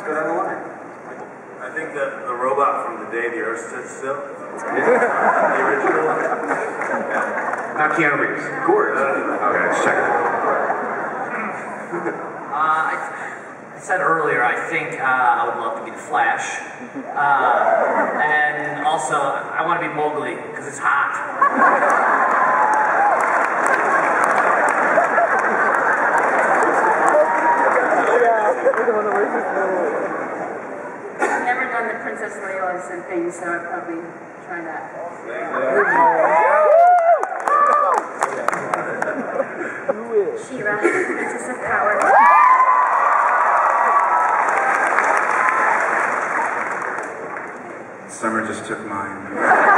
Let's go down the line. I think that the robot from The Day the Earth Stood Still. The original one. Yeah. Not Keanu Reeves. Gorge. Okay, let's check it. I said earlier, I think I would love to be the Flash. And also, I want to be Mowgli, because it's hot. I've never done the Princess Leia's and things, so I'd probably try that. She-Ra, Princess of Power. Summer just took mine.